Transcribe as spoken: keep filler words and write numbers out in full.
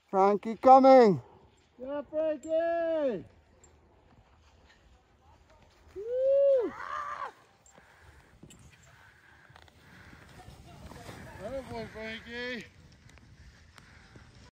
Frankie coming. Yeah, Frankie! Woo! That boy, Frankie.